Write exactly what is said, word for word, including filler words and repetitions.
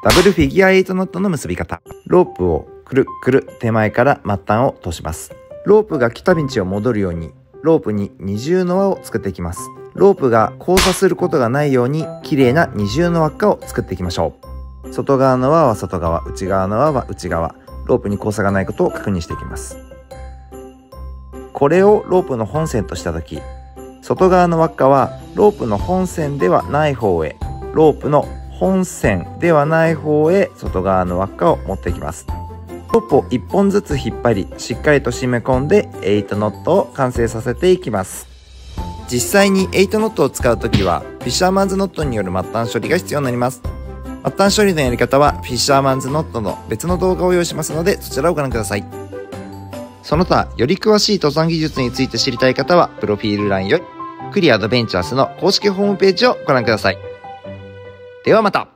ダブルフィギュアエイトノットの結び方。ロープをくるくる手前から末端を通します。ロープが来た道を戻るようにロープに二重の輪を作っていきます。ロープが交差することがないように綺麗な二重の輪っかを作っていきましょう。外側の輪は外側、内側の輪は内側、ロープに交差がないことを確認していきます。これをロープの本線としたとき、外側の輪っかはロープの本線ではない方へ、ロープの本線ではない方へ外側の輪っかを持っていきます。ロープをいっぽんずつ引っ張り、しっかりと締め込んでエイトノットを完成させていきます。実際にエイトノットを使うときはフィッシャーマンズノットによる末端処理が必要になります。末端処理のやり方はフィッシャーマンズノットの別の動画を用意しますので、そちらをご覧ください。その他、より詳しい登山技術について知りたい方はプロフィール欄よりクリアアドベンチャーズの公式ホームページをご覧ください。ではまた。